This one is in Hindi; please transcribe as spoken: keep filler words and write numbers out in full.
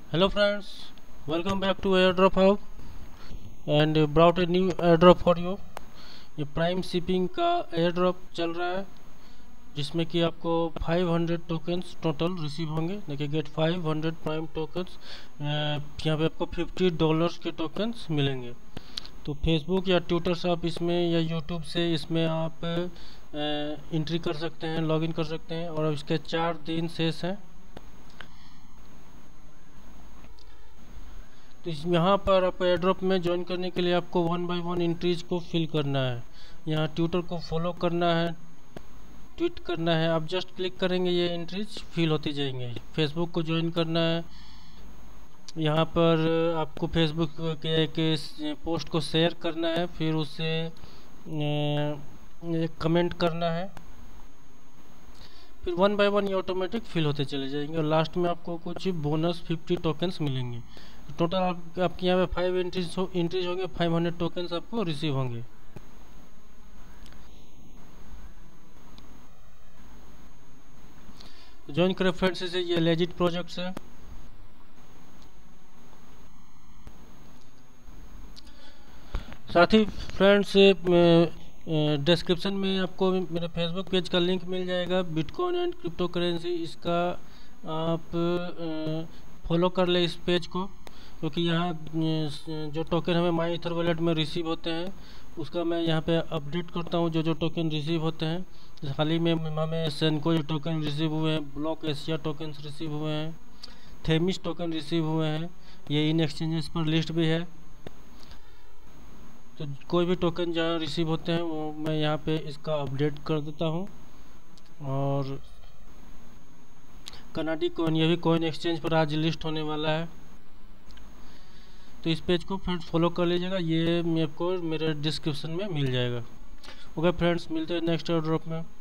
Hello friends, welcome back to airdrop hub and brought a new airdrop for you। ये प्राइम शिपिंग का एयरड्रॉप चल रहा है जिसमें कि आपको पाँच सौ टोकन्स टोटल रिसीव होंगे। देखिए गेट पाँच सौ प्राइम टोकन्स, यहाँ पे आपको पचास डॉलर्स के टोकन्स मिलेंगे। तो फेसबुक या ट्विटर से आप इसमें या यूट्यूब से इसमें आप एंट्री कर सकते हैं, लॉगिन कर सकते हैं और इसके चार दिन शेष हैं। तो यहाँ पर आप एयरड्रॉप में ज्वाइन करने के लिए आपको वन बाय वन एंट्रीज को फिल करना है। यहाँ ट्विटर को फॉलो करना है, ट्वीट करना है। आप जस्ट क्लिक करेंगे ये एंट्रीज फिल होती जाएंगे। फेसबुक को ज्वाइन करना है, यहाँ पर आपको फेसबुक के, के पोस्ट को शेयर करना है, फिर उससे कमेंट करना है, फिर वन बाय वन ये ऑटोमेटिक फिल होते चले जाएंगे और लास्ट में आपको कुछ बोनस पचास टोकन्स मिलेंगे। टोटल आप, आपके यहाँ पे फाइव एंट्रीज हो एंट्रीज होंगे, फाइव हंड्रेड टोकन्स आपको रिसीव होंगे। ज्वाइन करें फ्रेंड्स, से ये लेजिट प्रोजेक्ट्स है। साथ ही फ्रेंड्स डिस्क्रिप्शन में आपको मेरे फेसबुक पेज का लिंक मिल जाएगा, बिटकॉइन एंड क्रिप्टो करेंसी। इसका आप फॉलो कर ले इस पेज को, क्योंकि यहाँ जो टोकन हमें माई ईथर वॉलेट में रिसीव होते हैं उसका मैं यहाँ पे अपडेट करता हूँ। जो जो टोकन रिसीव होते हैं, हाल ही में हमें सेनको जो टोकन रिसीव हुए हैं, ब्लॉक एशिया टोकन रिसीव हुए हैं, थेमिस टोकन रिसीव हुए हैं। ये इन एक्सचेंजेस पर लिस्ट भी है। तो कोई भी टोकन जहाँ रिसीव होते हैं वो मैं यहाँ पे इसका अपडेट कर देता हूँ। और कनाडी कॉइन, ये भी कॉइन एक्सचेंज पर आज लिस्ट होने वाला है। तो इस पेज को फ्रेंड्स फॉलो कर लीजिएगा, ये मेरे को मेरे डिस्क्रिप्शन में मिल जाएगा। ओके फ्रेंड्स, मिलते हैं नेक्स्ट एयरड्रॉप में।